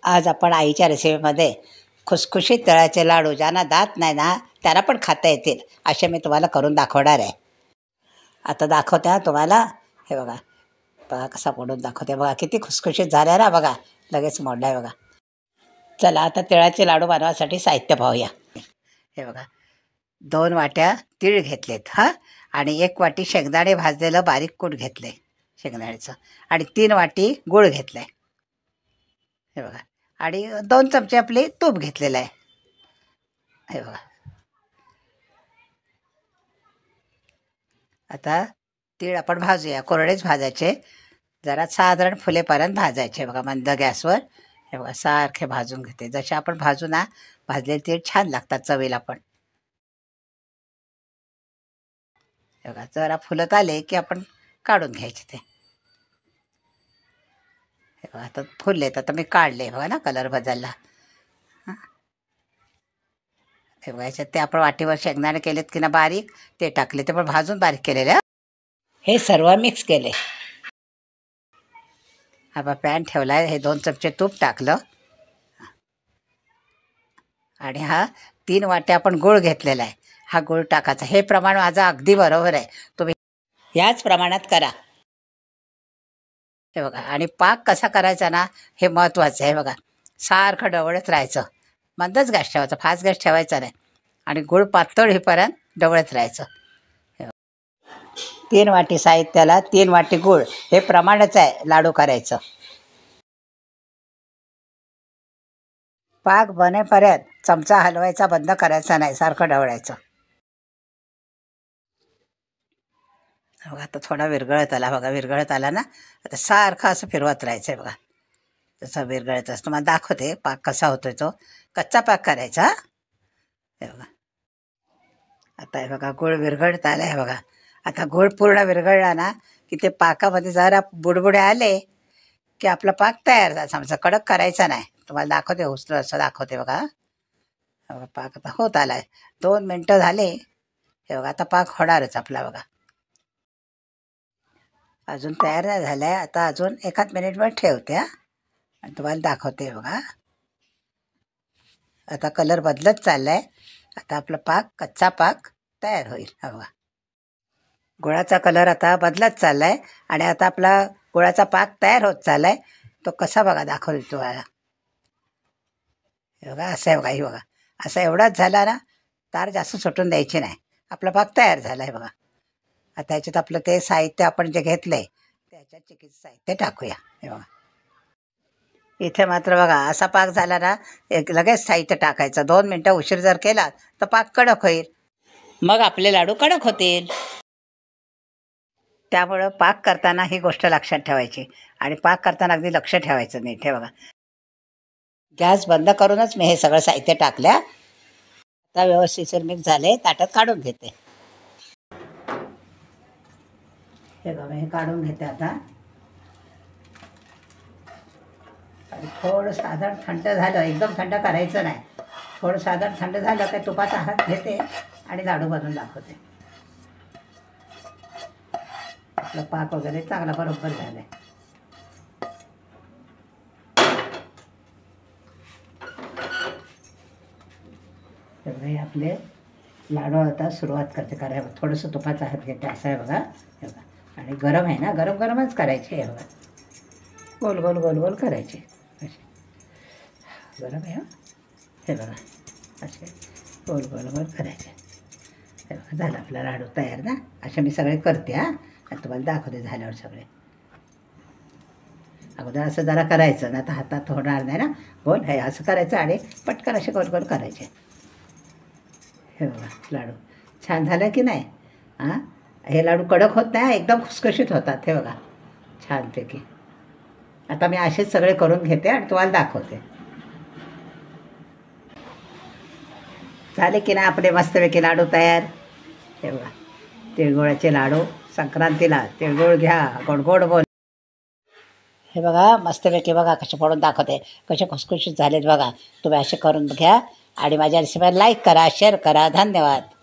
आज आपण आईच्या रेसिपीमध्ये खुसखुशीत तिळाचे लाडू ज्यांना दात नाही ना त्यांना पण खाता येतील असे मी तुम्हाला करून दाखवणार आहे. आता दाखवते हा तुम्हाला. हे बघा बघा कसा मोडून दाखवते. बघा किती खुसखुशीत झाले ना. बघा लगेच मोडला आहे बघा. चला आता तिळाचे लाडू बनवायसाठी साहित्य पाहूया. हे बघा 2 वाट्या तीळ घेतलेत हां, आणि 1 वाटी शेंगदाणे भाजलेलं बारीक कूट घेतले शेंगदाण्याचं, आणि 3 वाटी गूळ घेतलं आहे. हे बघा, आणि 2 चमचे आपले तूप घेतलेलं आहे. हे बघा. आता तीळ आपण भाजूया. कोरडेच भाजायचे, जरा साधारण फुलेपर्यंत भाजायचे. बघा मंद गॅसवर. हे बघा सारखे भाजून घेते. जसे आपण भाजू ना भाजलेले तीळ छान लागतात चवीला पण. हे बघा जरा फुलत आले की आपण काढून घ्यायचे ते. हे बघा आता फुललेत. आता मी काढले. बघा ना कलर बदलला. हे बघा याच्यात ते आपण वाटीवर शेंगदाणे केलेत की ना बारीक, ते टाकले. ते पण भाजून बारीक केलेले. हे सर्व मिक्स केले. आपण पॅन ठेवला आहे. हे 2 चमचे तूप टाकलं, आणि हा 3 वाट्या आपण गूळ घेतलेला आहे. हा गूळ टाकायचा. हे प्रमाण माझं अगदी बरोबर आहे. तुम्ही याच प्रमाणात करा. हे बघा, आणि पाक कसा करायचा ना हे महत्त्वाचं आहे. बघा सारखं ढवळत राहायचं. मंदच गॅस ठेवायचा, फास्ट गॅस ठेवायचा नाही, आणि गूळ पातळ होईपर्यंत ढवळत राहायचं. 3 वाटी साहित्याला 3 वाटी गूळ हे प्रमाणच आहे लाडू करायचं. पाक बनेपर्यंत चमचा हलवायचा बंद करायचा नाही, सारखं ढवळायचं. बघा आता थोडा विरघळत आला. बघा विरघळत आला ना, आता सारखं असं फिरवत राहायचं आहे. बघा तसं विरघळत असतं. मला दाखवते पाक कसा होतोय. तो कच्चा पाक करायचा. हे बघा आता हे बघा गूळ विरघळत आला आहे. बघा आता गूळ पूर्ण विरघळला ना की ते पाकामध्ये जरा बुडबुडे आले की आपला पाक तयार झाला समजा. कडक करायचा नाही. तुम्हाला दाखवते उचलून असं दाखवते. बघा पाक आता होत आला आहे. 2 मिनटं झाले. हे बघा आता पाक होणारच आपला. बघा अजून तयार नाही झाला आहे. आता अजून 1 मिनिटभर ठेवते हा, आणि तुम्हाला दाखवते. बघा आता कलर बदलत चालला आहे. आता आपला पाक कच्चा पाक तयार होईल. हा बघा गुळाचा कलर आता बदलत चालला आहे, आणि आता आपला गुळाचा पाक तयार होत चालला आहे. तो कसा बघा दाखवतो तुम्हाला. हे बघा असं आहे. बघा ही बघा असा एवढाच झाला ना, तार जास्त सुटून द्यायची नाही. आपला पाक तयार झाला आहे. बघा आता ह्याच्यात आपलं ते साहित्य आपण जे घेतलं आहे त्याच्यात चिकीचं साहित्य टाकूया. हे बघा इथे मात्र बघा असा पाक झाला ना एक लगेच साहित्य टाकायचं. 2 मिनटं उशीर जर केला तर पाक कडक होईल, मग आपले लाडू कडक होतील. त्यामुळं पाक करताना ही गोष्ट लक्षात ठेवायची, आणि पाक करताना अगदी लक्ष ठेवायचं नीट. हे बघा गॅस बंद करूनच मी हे सगळं साहित्य टाकल्या. आता व्यवस्थित मिक्स झाले. ताटात काढून घेते. हे बघा हे काढून घेते आता, आणि थोडं साधारण थंड झालं, एकदम थंड करायचं नाही. थोडं साधारण थंड झालं काय तुपाचा हात घेते आणि लाडू बनवून दाखवते. आपला पाक वगैरे चांगला बरोबर झाला आहे. हे आपले लाडू आता सुरुवात करते करायला. थोडंसं तुपाचा हात घेते. असं आहे बघा. हे बघा, आणि गरम आहे ना, गरम गरमच करायचे. हे बघा गोल गोल गोल गोल करायचे असे. गरम आहे. हे बघा असे गोल गोल गोल करायचे. हे बघा झालं आपला लाडू तयार ना. असे मी सगळे करते हा, आणि तुम्हाला दाखवते झाल्यावर सगळे. अगोदर असं जरा करायचं ना, तर हातात होणार नाही ना गोल. हे असं करायचं आणि पटकन असे गोल गोल करायचे. हे बघा लाडू छान झालं की नाही. हां हे लाडू कडक होत नाही, एकदम खुसखुशीत होतात. हे बघा छानपैकी. आता मी असेच सगळे करून घेते आणि तुम्हाला दाखवते. झाले की नाही आपले मस्तपैकी लाडू तयार. हे बघा तिळगुळाचे लाडू. संक्रांतीला तिळगुळ घ्या, गोड गोड बोल. हे बघा मस्तपैकी बघा कसे पडून दाखवते, कसे खुसखुशीत झालेत. बघा तुम्ही असे करून घ्या, आणि माझ्या रेसिपीला लाईक करा, शेअर करा. धन्यवाद.